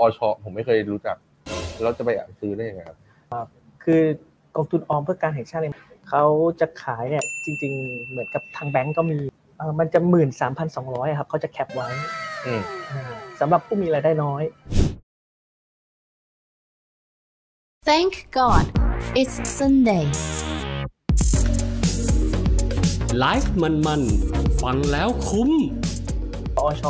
ช.ผมไม่เคยรู้จักเราจะไปซื้อได้ยังไงครับคือกองทุนออมเพื่อการแห่งชาติเขาจะขายเนี่ยจริงๆเหมือนกับทางแบงก์ก็มีมันจะ 13,200 ครับเขาจะแคปไว้สำหรับผู้มีรายได้น้อย Thank God it's Sunday ไลฟ์มันฟังแล้วคุ้มอช.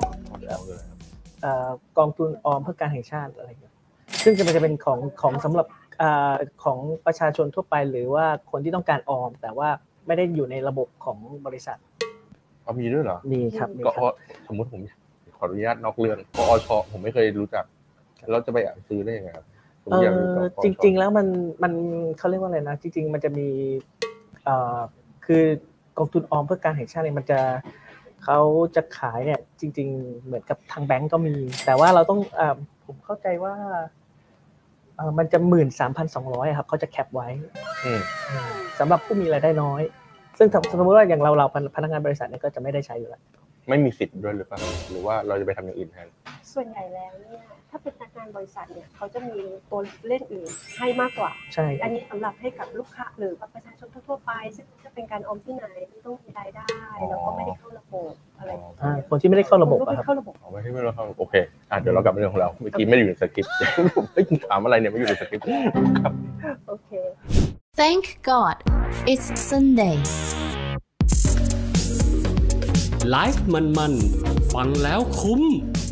กองทุนออมเพื่อการแห่งชาติอะไรอย่างเงี้ยซึ่งมันจะเป็นของสำหรับของประชาชนทั่วไปหรือว่าคนที่ต้องการออมแต่ว่าไม่ได้อยู่ในระบบของบริษัทมีด้วยเหรอมีครับก็สมมติผมขออนุญาตนอกเรื่องอช.ผมไม่เคยรู้จักเราจะไปซื้อได้ยังไงครับจริงๆแล้วมันเขาเรียกว่าอะไรนะจริงๆมันจะมีคือกองทุนออมเพื่อการแห่งชาติเนี่ยเขาจะขายเนี่ยจริงๆเหมือนกับทางแบงก์ก็มีแต่ว่าเราต้องผมเข้าใจว่ามันจะ 13,200 ครับเขาจะแคปไว้สำหรับผู้มีรายได้น้อยซึ่งสมมติว่าอย่างเราพนักงานบริษัทเนี่ยก็จะไม่ได้ใช้อยู่แล้วไม่มีสิทธิ์ด้วยหรือเปล่าหรือว่าเราจะไปทำอย่างอื่นแทนส่วนใหญ่แล้วเนี่ยถ้าเป็นพนักงานบริษัทเนี่ยเขาจะมีตัวเล่นอื่นให้มากกว่าใช่อันนี้สำหรับให้กับลูกค้าหรือประชาชนทั่วไปซึ่งจะเป็นการออมที่ไหนที่ต้องมีรายได้แล้วก็ไม่ได้เข้าระบบอะไรคนที่ไม่ได้เข้าระบบไม่เข้าระบบไม่ได้เข้าโอเคเดี๋ยวเรากลับมาเรื่องของเราเมื่อกี้ไม่ได้อยู่ในสคริปต์ถามอะไรเนี่ยไม่อยู่ในสคริปต์ครับโอเค Thank God it's Sunday ไลฟ์มันฟังแล้วคุ้ม